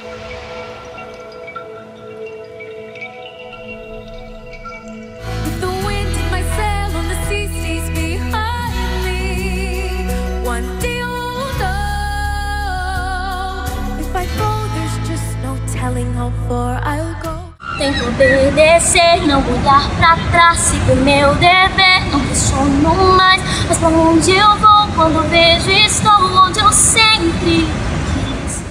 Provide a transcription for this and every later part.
The wind in my sail on the sea stays behind me. One day you'll know. If I go, there's just no telling how far I'll go. Tem que obedecer, não olhar pra trás, sigo meu dever, não questiono mais. Mas pra onde eu vou quando vejo estou onde eu sempre quis.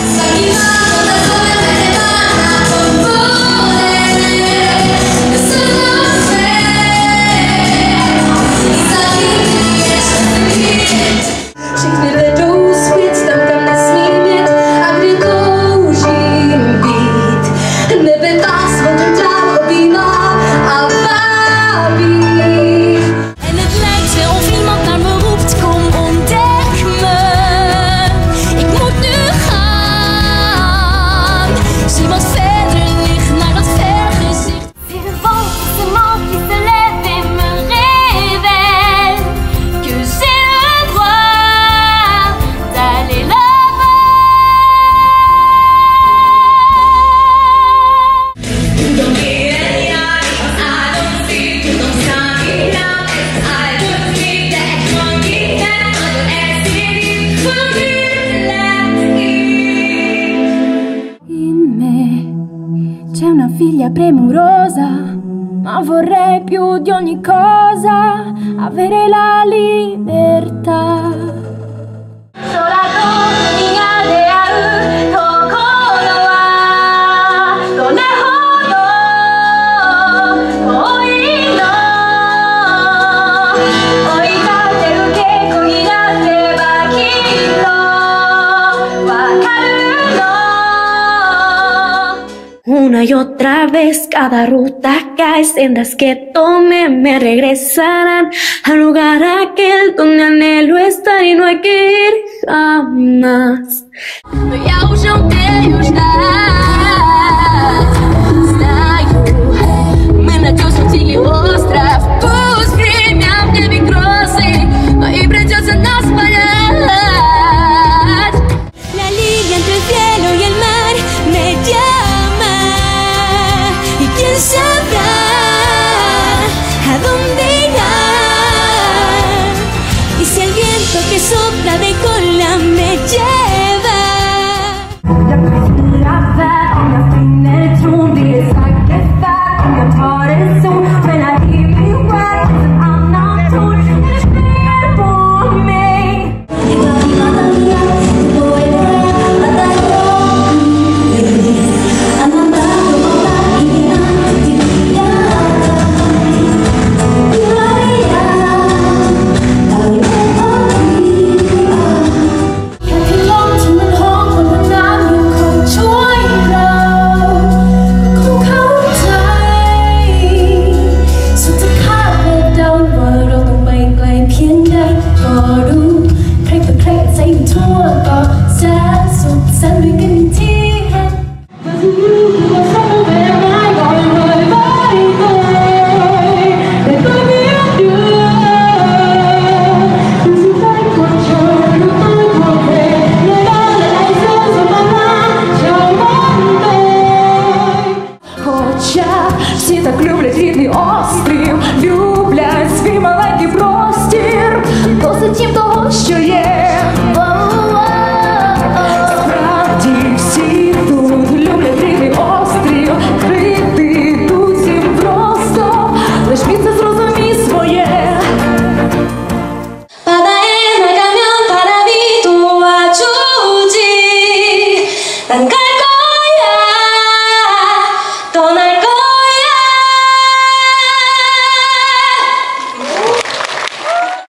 C'è una figlia premurosa, ma vorrei più di ogni cosa avere la libertà. Una y otra vez cada ruta cae, sendas que tome me regresarán al lugar aquel donde anhelo estar y no hay que ir jamás. Ja už não tenho estar.